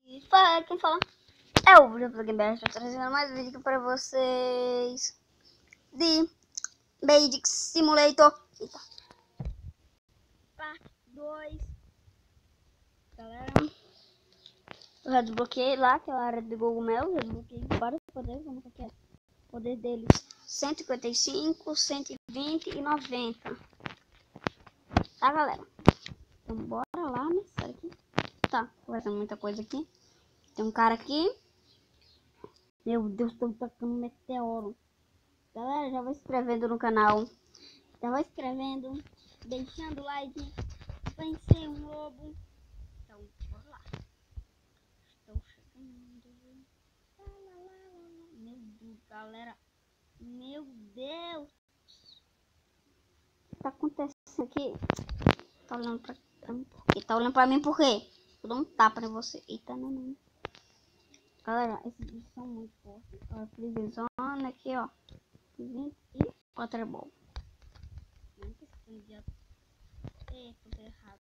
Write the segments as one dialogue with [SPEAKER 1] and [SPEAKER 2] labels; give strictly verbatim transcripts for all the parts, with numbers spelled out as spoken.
[SPEAKER 1] Fala, quem fala é o Bruno Gamer. Estou trazendo mais um vídeo aqui para vocês de Basic Simulator. Eita. Parte dois. Galera, eu já desbloqueei lá aquela área do cogumelo. Já desbloqueei vários poderes. Vamos ver o que é o poder deles: cento e cinquenta e cinco, cento e vinte e noventa. Tá, galera? Então bora lá nessa aqui. Tá, vai ter muita coisa aqui. Tem um cara aqui. Meu Deus, tô tacando meteoro. Galera, já vai se inscrevendo no canal. Já vai se inscrevendo. Deixando o like. Vencer um lobo. Então, bora lá. Estou chegando. Meu Deus, galera. Meu Deus. O que tá acontecendo aqui? Tá olhando pra mim por quê? Tá olhando pra mim por quê? Eu dou um tapa em você. Eita, não, não. Galera, esses bichos são muito fortes. Olha a prisão aqui, ó. vinte e quatro bom. Não que esse dia. Eita, tudo errado.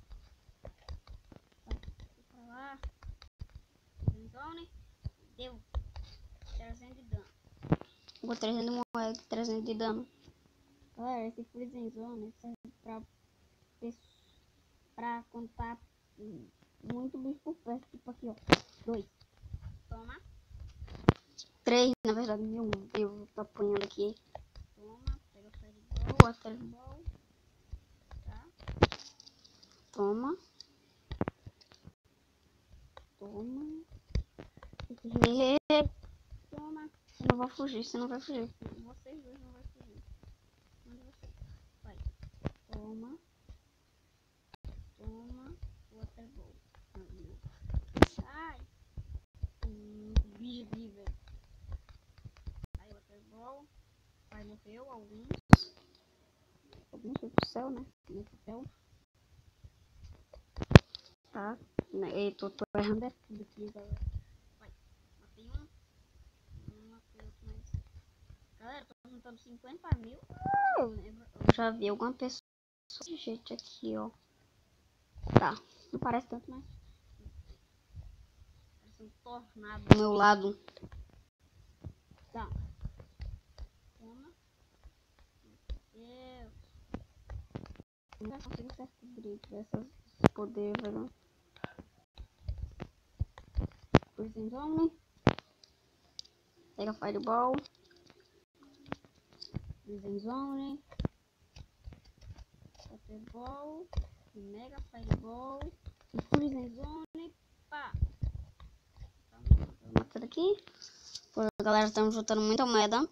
[SPEAKER 1] Tá, pra lá. Zone. Deu trezentos de dano. Vou trezentos de moeda, trezentos de dano. Galera, esse Freezing Zone serve pra, pra contar muito bicho por perto. Tipo aqui, ó. Dois. Toma. Três, na verdade, meu Deus, eu tô apanhando aqui. Toma, pega o Fireball, Waterball. Tá? Toma. Toma. Toma. Você não vai fugir, você não vai fugir. Vocês dois não vão fugir. Onde você? Vai. Toma. Toma. Waterball. Sai. Hum, bicho vivo. Aí, Waterball. Vai, morreu alguns. Alguns foi pro céu, né? Nesse céu. Tá. Eu tô, tô errando é tudo aqui, galera. Vai. Matei um. Não matei outro mais. Galera, tô juntando cinquenta mil. Eu lembro. Eu já vi alguma pessoa desse jeito aqui, ó. Tá. Não parece tanto, mas parece um tornado do meu lado. Tá. Toma. Meu Deus. Eu não consigo certo grito dessas poderes, velho. Freezing Zone. Pega Fireball. Freezing Zone. Waterball. Mega Fireball. E Freezing Zone. Pá. Vou matar aqui. Pô, galera, estamos juntando muita moeda.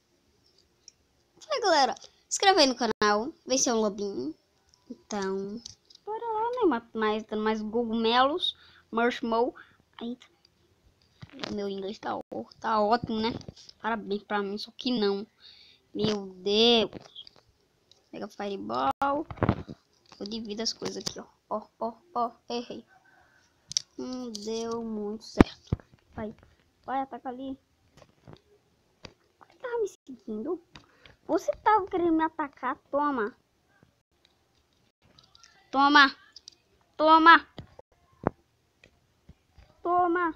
[SPEAKER 1] Fala, galera. Se inscreve aí no canal. Vê se é um lobinho. Então, bora lá, né? Mato mais, dando mais cogumelos. Marshmallow. Aí, meu inglês tá, tá ótimo, né? Parabéns pra mim, só que não. Meu Deus. Pega Fireball. Eu divido as coisas aqui, ó. Ó, ó, ó. Errei. Não deu muito certo. Vai. Vai, ataca ali. Você tava me seguindo? Você tava querendo me atacar? Toma. Toma. Toma. Toma.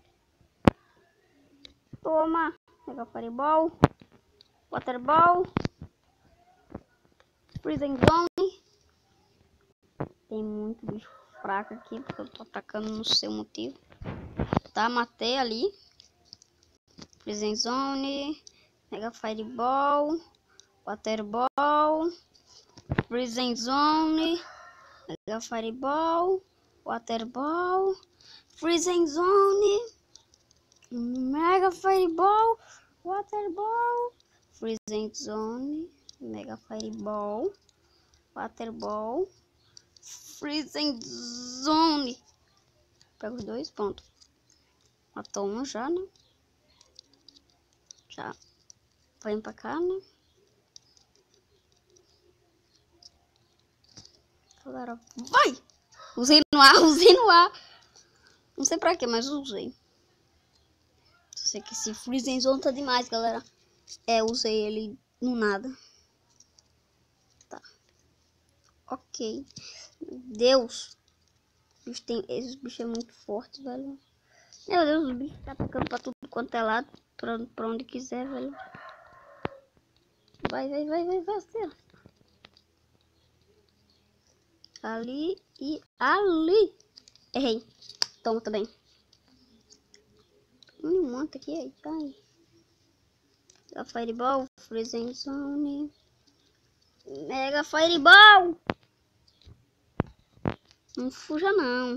[SPEAKER 1] Toma. Pega Fireball. Waterball. Freezing Zone. Tem muito bicho fraco aqui, porque eu tô atacando no seu motivo. Tá, matei ali. Freezing Zone. Mega Fireball. Waterball. Freezing Zone. Mega Fireball. Waterball. Freezing Zone. Mega Fireball. Waterball. Freezing Zone. Mega Fireball. Waterball. Freezing Zone. Pega os dois pontos. Matou um já, né? Já. Vem pra cá, né? Galera, vai! Usei no ar, usei no ar. Não sei pra quê, mas usei. Só sei que esse Freezing Zone tá demais, galera. É, usei ele no nada. Tá. Ok. Meu Deus. Bicho tem, esse bicho é muito forte, velho. Meu Deus, o bicho tá atacando pra tudo quanto é lado. Pra, pra onde quiser, velho. Vai, vai, vai, vai, vai. Ali e ali. Errei. Toma também. Um monte aqui, ai, ai. Mega Fireball, Freezing Zone. Mega Fireball! Não fuja não.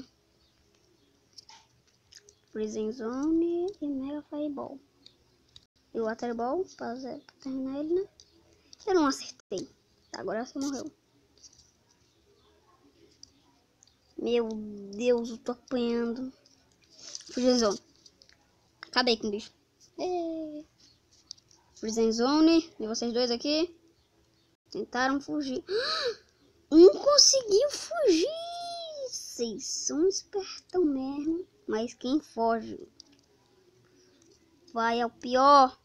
[SPEAKER 1] Freezing Zone e Mega Fireball. E o Water Ball, pra, pra terminar ele, né? Eu não acertei. Agora você morreu. Meu Deus, eu tô apanhando. Freezing Zone. Acabei com o bicho. É. Freezing Zone. E vocês dois aqui tentaram fugir. Um conseguiu fugir. Vocês são espertão mesmo. Mas quem foge vai ao pior.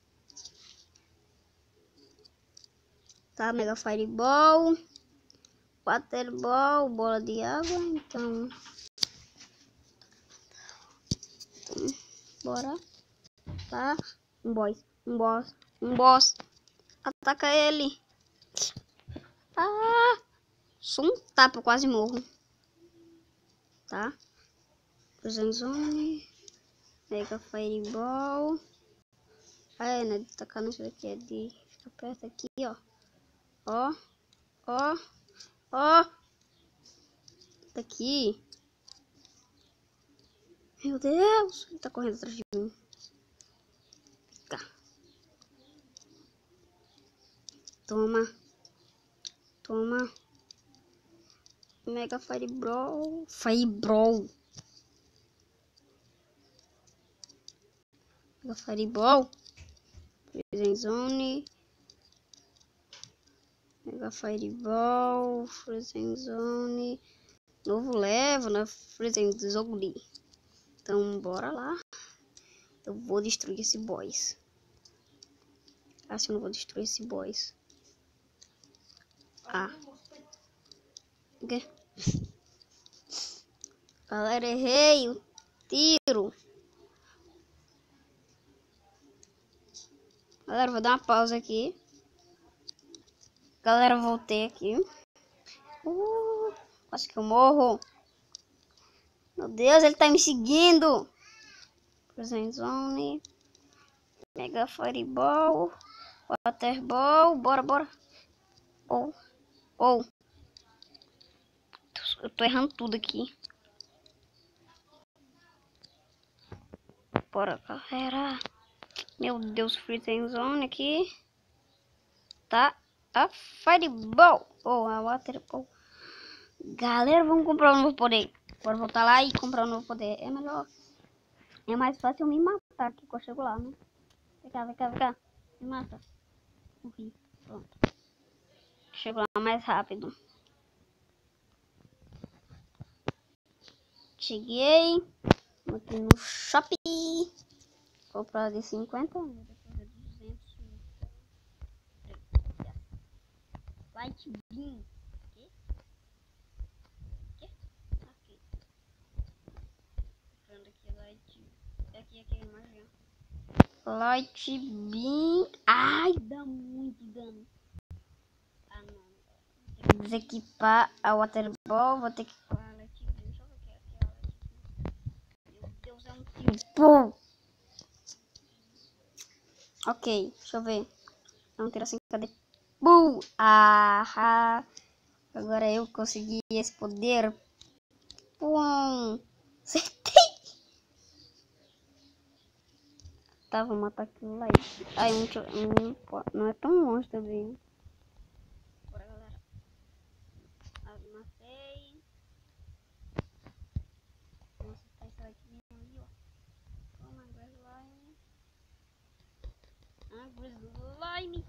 [SPEAKER 1] Tá, Mega Fireball. Water Ball, bola de água. Então, então bora. Tá. Um boss. Um boss. Um boss. Ataca ele. Ah! Só um tapa, eu quase morro. Tá. Freezing Zone. Mega Fireball. Ah, é, né? De tacar nisso daqui. É de ficar perto aqui, ó. Ó. Ó. Ó. Daqui. Meu Deus. Ele tá correndo atrás de mim. Tá. Toma. Toma. Mega Fireball. Fireball. Mega Fireball. Freezing Zone. Mega Fireball. Freezing Zone. Novo level na Freezing Zone. Então, bora lá. Eu vou destruir esse boss. Acho que eu não vou destruir esse boss. Ah. O quê? Galera, errei o tiro. Galera, vou dar uma pausa aqui. Galera, voltei aqui. Uh, acho que eu morro. Meu Deus, ele tá me seguindo. Freezing Zone. Mega Fireball. Water Ball. Bora, bora. Ou. Oh, ou. Oh. Eu tô errando tudo aqui. Bora, galera. Meu Deus, Freezing Zone aqui. Tá. A Fireball. Ou oh, a Water Ball. Galera, vamos comprar um novo poder. Bora voltar lá e comprar um novo poder. É melhor. É mais fácil me matar aqui quando eu chego lá, né? Vem cá, vem cá, vem cá. Me mata. Morri. Pronto. Chego lá mais rápido. Cheguei. Aqui no shopping. Comprar de cinquenta. duzentos. Light Beam. Aqui. Aqui. Aqui. Comprando aqui Light. Aqui, aqui, imagina. Light Beam. Ai, dá muito dano. Ah, não. Vou ter que desequipar a Water Ball. Vou ter que equipar a Light Beam. Deixa eu ver o que é aqui. A Light Beam. Meu Deus, é um tiro. Ok, deixa eu ver. É um tiro assim, cadê? Bum! Ah! Agora eu consegui esse poder. Pum! Acertei! Tá, vou matar aquilo lá. Ai, um, um, não é tão longe também. Bora, galera. Ah, matei. Vamos acertar esse like ali, ó. Toma, slime. Ah, slime.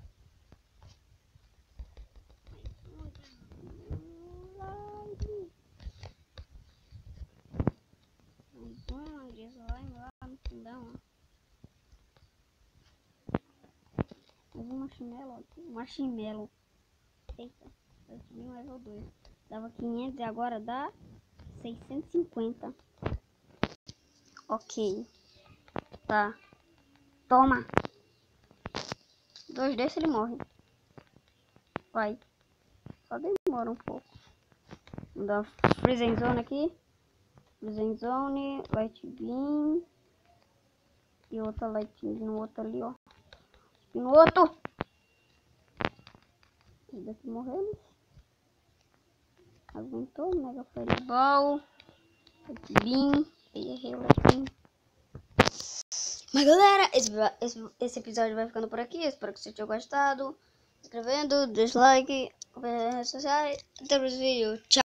[SPEAKER 1] Um marshmallow aqui. Marshmallow. Eita. Eu subi um level dois. Dava quinhentos e agora dá seiscentos e cinquenta. Ó. Ok. Tá. Toma. Dois desses ele morre. Vai. Só demora um pouco. Vou dar Freezing Zone aqui. Freezing Zone. Light Beam. E outra Light Beam no outro ali, ó. E no outro. Esse daqui morreu. Aguentou. Mega Fireball. Light Beam. E errei o Light Beam. Mas galera, esse, esse, esse episódio vai ficando por aqui. Espero que você tenha gostado. Se inscrevendo, deixa like, redes sociais. Até o próximo vídeo. Tchau.